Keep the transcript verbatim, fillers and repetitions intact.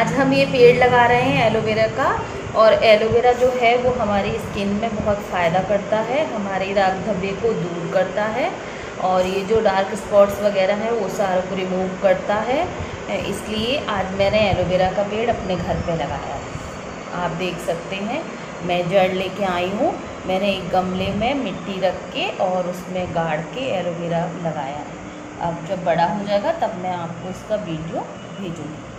आज हम ये पेड़ लगा रहे हैं एलोवेरा का। और एलोवेरा जो है वो हमारी स्किन में बहुत फ़ायदा करता है, हमारे दाग धब्बे को दूर करता है और ये जो डार्क स्पॉट्स वगैरह हैं वो सारों को रिमूव करता है। इसलिए आज मैंने एलोवेरा का पेड़ अपने घर पे लगाया है। आप देख सकते हैं मैं जड़ लेके आई हूँ। मैंने एक गमले में मिट्टी रख के और उसमें गाड़ के एलोवेरा लगाया है। अब जब बड़ा हो जाएगा तब मैं आपको इसका वीडियो भेजूँगी।